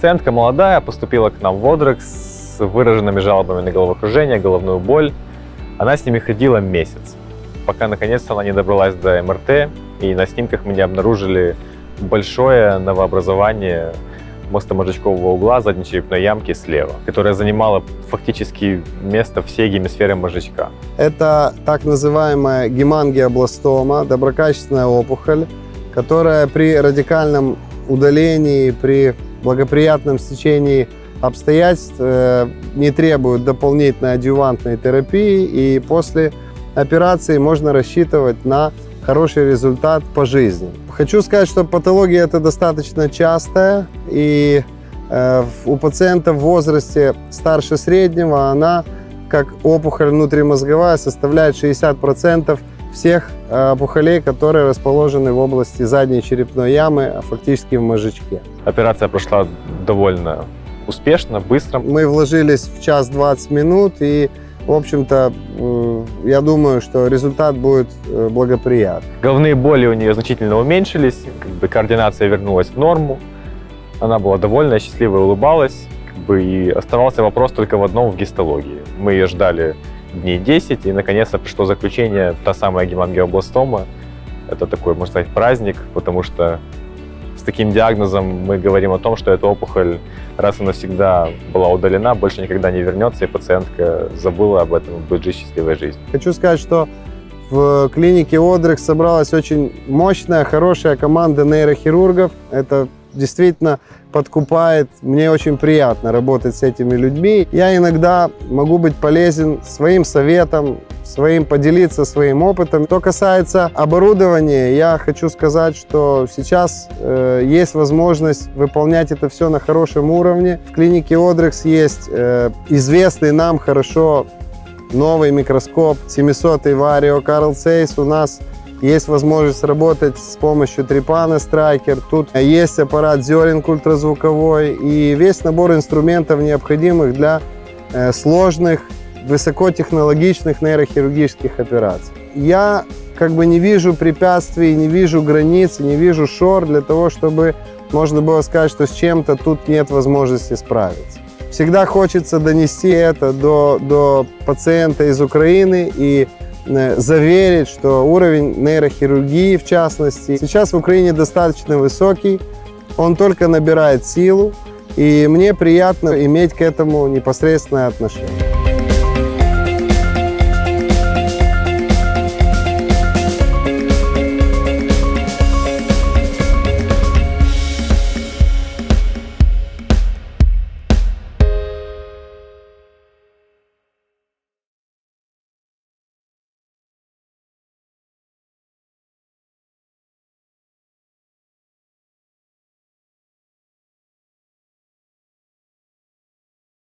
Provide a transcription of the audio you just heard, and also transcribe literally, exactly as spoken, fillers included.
Пациентка молодая, поступила к нам в Одрекс с выраженными жалобами на головокружение, головную боль. Она с ними ходила месяц, пока наконец-то она не добралась до эм эр тэ, и на снимках мы не обнаружили большое новообразование мостомозжечкового угла задней черепной ямки слева, которая занимала фактически место всей гемисферы мозжечка. Это так называемая гемангиобластома, доброкачественная опухоль, которая при радикальном удалении, при благоприятном стечении обстоятельств э, не требует дополнительной адъювантной терапии, и после операции можно рассчитывать на хороший результат по жизни. Хочу сказать, что патология эта достаточно частая, и э, у пациента в возрасте старше среднего она, как опухоль внутримозговая, составляет шестьдесят процентов всех опухолей, которые расположены в области задней черепной ямы, а фактически в мозжечке. Операция прошла довольно успешно, быстро. Мы вложились в час двадцать минут, и, в общем-то, я думаю, что результат будет благоприятный. Головные боли у нее значительно уменьшились, как бы координация вернулась в норму. Она была довольна, счастливо улыбалась. Как бы, и оставался вопрос только в одном, в гистологии. Мы ее ждали дней десять, и наконец-то пришло заключение, та самая гемангиобластома. Это такой, можно сказать, праздник, потому что с таким диагнозом мы говорим о том, что эта опухоль раз и навсегда была удалена, больше никогда не вернется, и пациентка забыла об этом, будет жить счастливой жизнью. Хочу сказать, что в клинике Одрекс собралась очень мощная, хорошая команда нейрохирургов. Это действительно подкупает. Мне очень приятно работать с этими людьми. Я иногда могу быть полезен своим советом, своим поделиться своим опытом. Что касается оборудования, я хочу сказать, что сейчас э, есть возможность выполнять это все на хорошем уровне. В клинике Одрекс есть э, известный нам хорошо новый микроскоп семисотый Vario Carl Zeiss. У нас есть возможность работать с помощью Tripana Striker. Тут есть аппарат Zerink ультразвуковой и весь набор инструментов, необходимых для э, сложных, высокотехнологичных нейрохирургических операций. Я как бы не вижу препятствий, не вижу границ, не вижу шор для того, чтобы можно было сказать, что с чем-то тут нет возможности справиться. Всегда хочется донести это до, до пациента из Украины и заверить, что уровень нейрохирургии, в частности, сейчас в Украине достаточно высокий, он только набирает силу, и мне приятно иметь к этому непосредственное отношение.